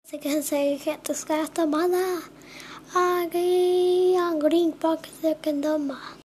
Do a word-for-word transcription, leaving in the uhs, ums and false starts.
Você consegue que tu escata mana. Agi yang ring pak se kendama.